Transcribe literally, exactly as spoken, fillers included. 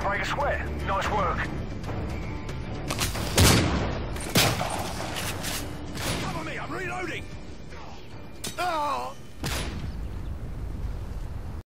break a sweat. Nice work. Cover me, I'm reloading! Oh!